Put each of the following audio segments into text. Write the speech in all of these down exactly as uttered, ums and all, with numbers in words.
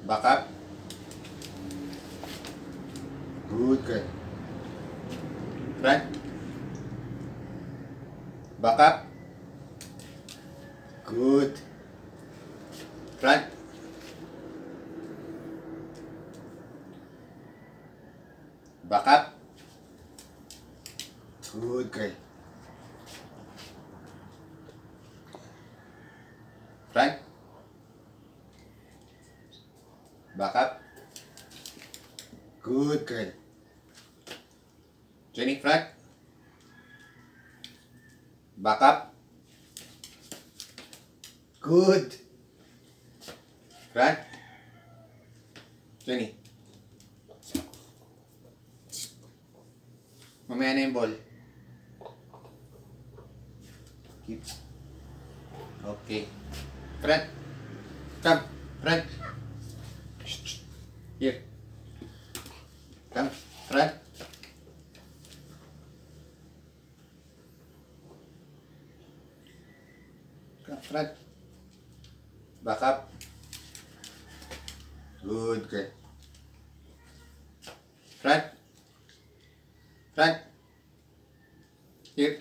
Back up. Good girl. Front. Back up. Good. Front. Back up. Good girl. Front. Back up. Good girl. Jenny, front. Back up. Good. Front. Jenny. Mamaya na yung ball. Keep. Okay. Front. Come. Front. Here. Come. Front. Come. Front. Back up. Good girl. Front. Front. Here.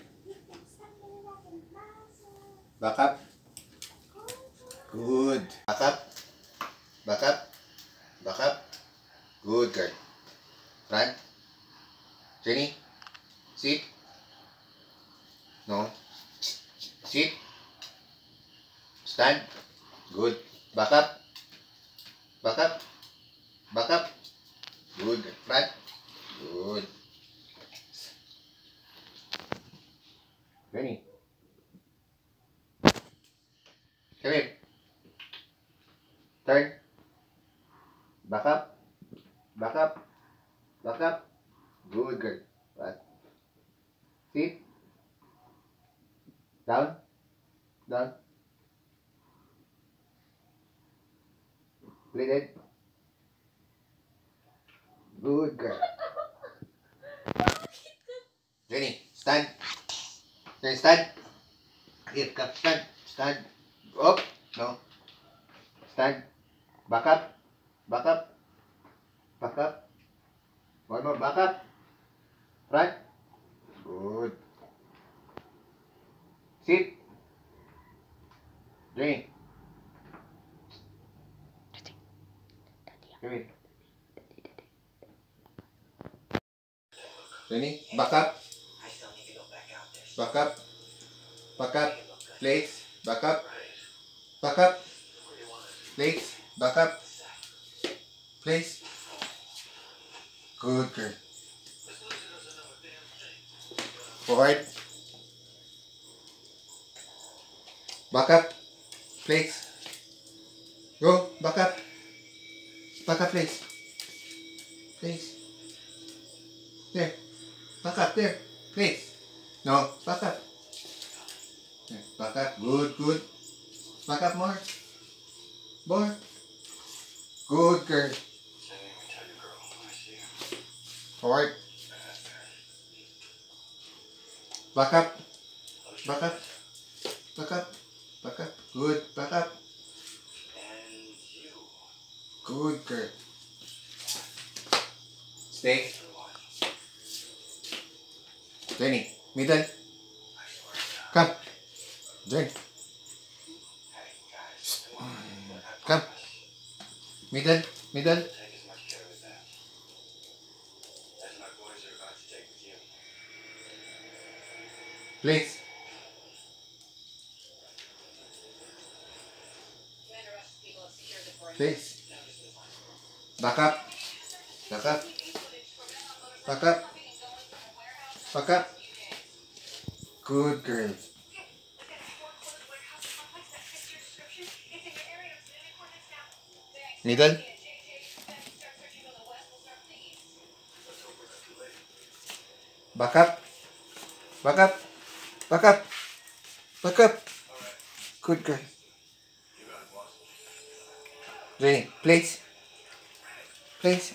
Back up. Good. Back up. Back up. Back up. Good girl. Front. Jenny. Sit. No. Sit. Stand. Good. Back up. Back up. Back up. Good. Front. Good. Jenny. Come here. Turn. Back up. Back up. Back up. Good girl. Right. Sit. Down. Down. Play dead. Good girl. Jenny, stand. Jenny, stand. Here, come, stand. Stand. Up. No. Stand. Back up. Back up. Back up. One more. Back up. Front. Good. Sit. Jenny. Come here. Jenny, back up. Back up. Back up. Place. Back up. Back up. Place. Back up. Place. Good girl. Forward. Back up. Place. Go. Back up. Back up, place. Place. There. Back up, there. Place. No. Back up. There. Back up. Good, good. Back up more. More. Good girl. Forward. Back up. Back up. Back up. Back up. Good. Back up. Good girl. Stay. Jenny, middle. Come. Jenny. Come. Middle. Middle. Please. Please. Back up. Back up. Back up. Back up. Good girl. Middle. Back up. Back up. Back up. Back up. Good girl. Jenny, please. Please.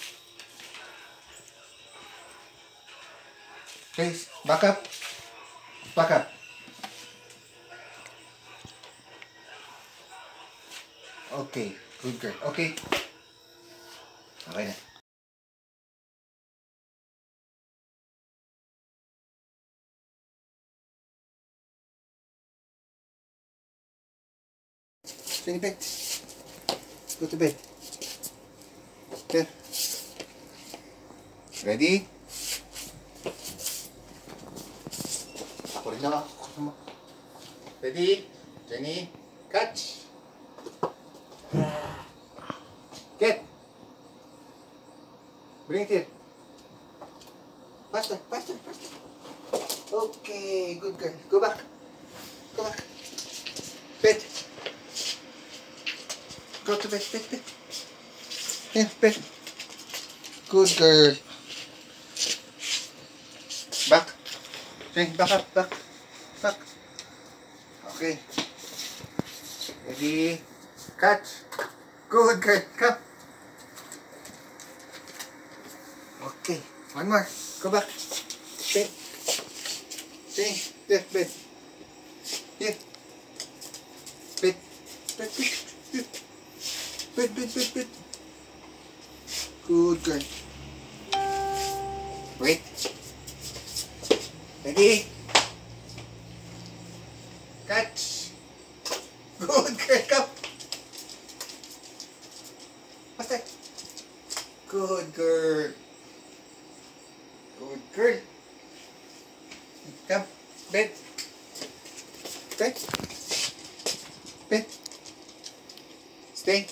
Please. Back up. Back up. Okay. Good girl. Okay. Okay na. Sing bed. Go to bed. There. Ready? Ako rin na ako. Ready? Jenny? Catch! Get! Bring it here. Faster, faster, faster. Okay, good girl. Go back. Go back. Bed. Go to bed, bed, bed. Here, bed. Good girl. Back. Okay, back up, back. Back. Okay. Ready? Catch. Good girl. Come. Okay. One more. Go back. Bed. Okay. There, bed. Here. Bed. Bed, bed. Bed, bed, bed, bed, bed. Good girl. Wait. Ready? Catch. Good girl. Come. What's that? Good girl. Good girl. Come. Bed. Bed. Bed. Stay.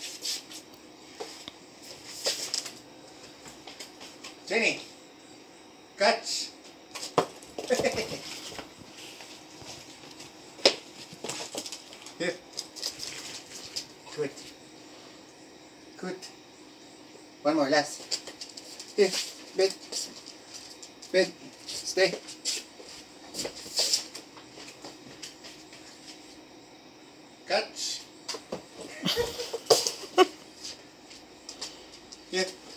Jenny. Catch. Here. Good. Good. One more, last. Here. Bed. Bed. Stay. Catch. Here.